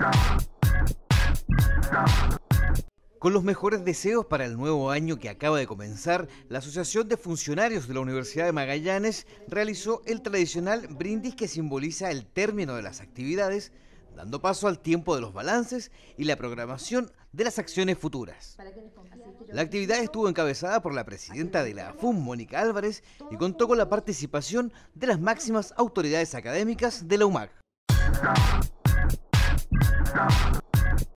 Con los mejores deseos para el nuevo año que acaba de comenzar, la Asociación de Funcionarios de la Universidad de Magallanes realizó el tradicional brindis que simboliza el término de las actividades, dando paso al tiempo de los balances y la programación de las acciones futuras. La actividad estuvo encabezada por la presidenta de la AFUM, Mónica Álvarez, y contó con la participación de las máximas autoridades académicas de la UMAG.